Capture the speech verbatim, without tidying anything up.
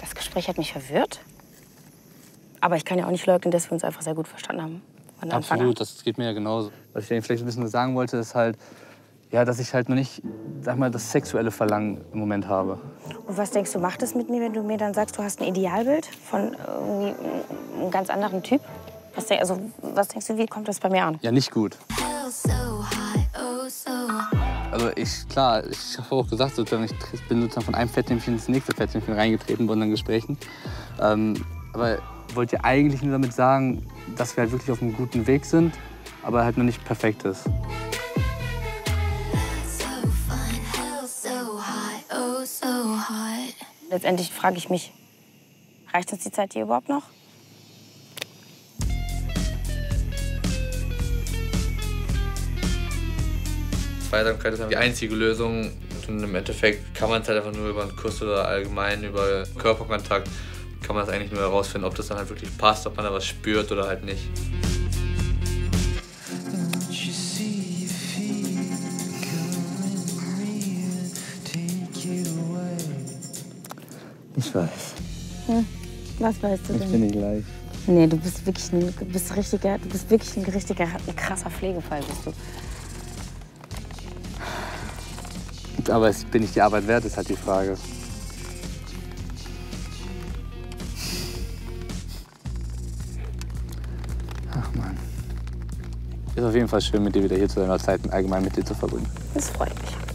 Das Gespräch hat mich verwirrt. Aber ich kann ja auch nicht leugnen, dass wir uns einfach sehr gut verstanden haben. Von Anfang an. Absolut, das geht mir ja genauso. Was ich vielleicht ein bisschen sagen wollte, ist halt, ja, dass ich halt noch nicht, sag mal, das sexuelle Verlangen im Moment habe. Und was denkst du, macht es mit mir, wenn du mir dann sagst, du hast ein Idealbild von irgendwie einem ganz anderen Typ? Was, denk, also, was denkst du, wie kommt das bei mir an? Ja, nicht gut. Also ich, klar, ich habe auch gesagt, sozusagen, ich bin sozusagen von einem Fettnäpfchen ins nächste Fettnäpfchen reingetreten bei unseren Gesprächen. Ähm, aber ich wollte ja eigentlich nur damit sagen, dass wir halt wirklich auf einem guten Weg sind, aber halt noch nicht perfekt ist. Letztendlich frage ich mich, reicht uns die Zeit hier überhaupt noch? Zweisamkeit ist die einzige Lösung. Und im Endeffekt kann man es halt einfach nur über einen Kuss oder allgemein über Körperkontakt kann man das eigentlich nur herausfinden, ob das dann halt wirklich passt, ob man da was spürt oder halt nicht. Ich weiß. Hm. Was weißt du denn? Ich bin nicht gleich. Nee, du bist wirklich ein, du bist richtiger, du bist wirklich ein richtiger, ein krasser Pflegefall, bist du. Aber bin ich die Arbeit wert, ist halt die Frage. Ach Mann. Ist auf jeden Fall schön, mit dir wieder hier zu deiner Zeit und allgemein mit dir zu verbringen. Das freut mich.